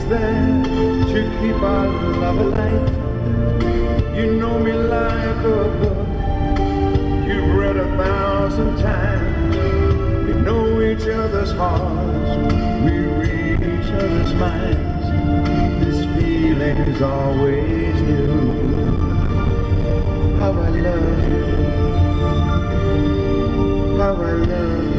there to keep our love alive. You know me like a book you've read 1,000 times. We know each other's hearts, we read each other's minds. This feeling is always new. How I love you, how I love you.